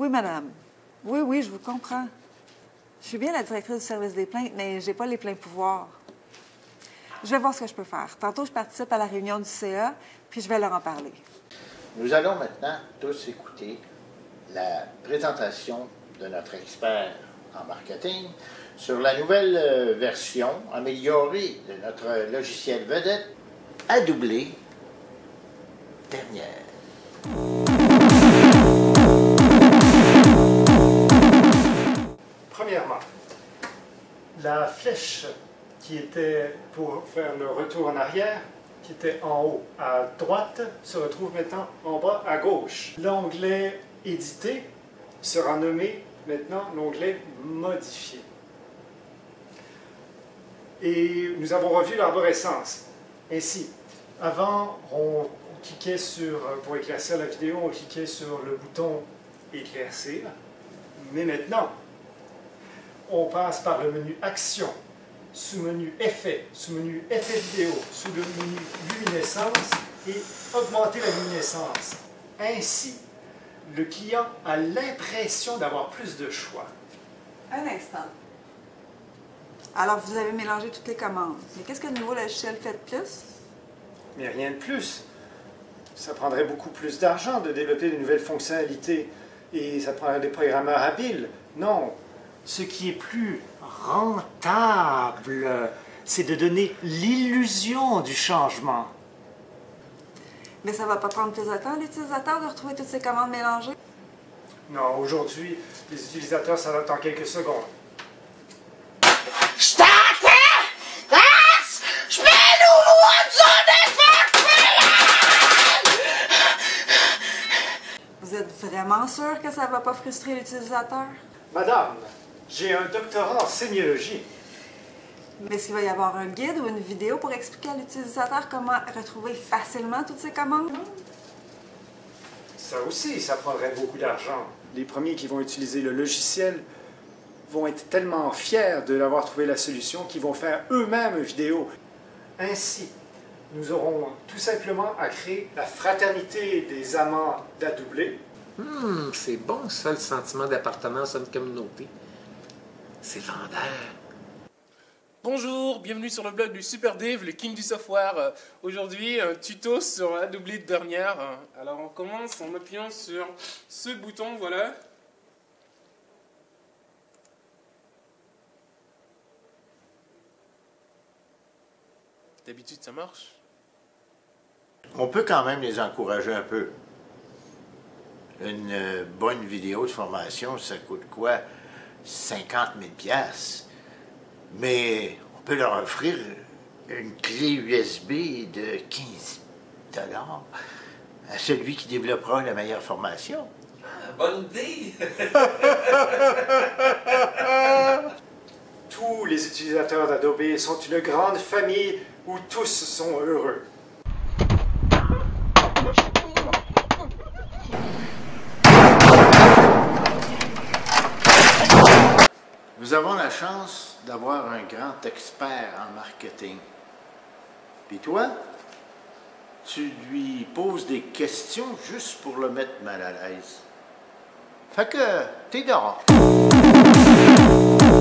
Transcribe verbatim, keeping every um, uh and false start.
Oui, madame. Oui, oui, je vous comprends. Je suis bien la directrice du service des plaintes, mais j'ai pas les pleins pouvoirs. Je vais voir ce que je peux faire. Tantôt, je participe à la réunion du C A, puis je vais leur en parler. Nous allons maintenant tous écouter la présentation de notre expert en marketing sur la nouvelle euh, version améliorée de notre logiciel vedette Adobe Dernière. Premièrement, la flèche qui était pour faire le retour en arrière, qui était en haut à droite, se retrouve maintenant en bas à gauche. L'onglet « Éditer » sera nommé maintenant l'onglet « Modifier ». Et nous avons revu l'arborescence. Ainsi, avant, on cliquait sur, pour éclaircir la vidéo, on cliquait sur le bouton « Éclaircir ». Mais maintenant, on passe par le menu « Action », sous-menu « Effets », sous-menu « Effets vidéo », sous le menu « Luminescence » et « Augmenter la luminescence ». Ainsi, le client a l'impression d'avoir plus de choix. Un instant. Alors, vous avez mélangé toutes les commandes. Mais qu'est-ce que le nouveau logiciel fait de plus? Mais rien de plus. Ça prendrait beaucoup plus d'argent de développer de nouvelles fonctionnalités et ça prendrait des programmeurs habiles. Non. Ce qui est plus rentable, c'est de donner l'illusion du changement. Mais ça va pas prendre plus de temps, l'utilisateur, de retrouver toutes ces commandes mélangées? Non, aujourd'hui, les utilisateurs s'adaptent en quelques secondes. Vous êtes vraiment sûr que ça va pas frustrer l'utilisateur? Madame, j'ai un doctorat en sémiologie. Mais est-ce qu'il va y avoir un guide ou une vidéo pour expliquer à l'utilisateur comment retrouver facilement toutes ces commandes? Ça aussi, ça prendrait beaucoup d'argent. Les premiers qui vont utiliser le logiciel vont être tellement fiers de l'avoir trouvé la solution qu'ils vont faire eux-mêmes une vidéo. Ainsi, nous aurons tout simplement à créer la fraternité des amants d'Adobe. Hum, c'est bon ça, le sentiment d'appartenance à une communauté. C'est vendeur. Bonjour, bienvenue sur le blog du Super Dave, le king du software. Euh, Aujourd'hui, un tuto sur Adobe Dernière. Alors on commence en appuyant sur ce bouton, voilà. D'habitude ça marche. On peut quand même les encourager un peu. Une euh, bonne vidéo de formation, ça coûte quoi? cinquante mille piastres. Mais on peut leur offrir une clé U S B de quinze dollars à celui qui développera la meilleure formation. Ah, bonne idée! Tous les utilisateurs d'Adobe sont une grande famille où tous sont heureux. Nous avons la chance d'avoir un grand expert en marketing. Puis toi, tu lui poses des questions juste pour le mettre mal à l'aise. Fait que, t'es dehors.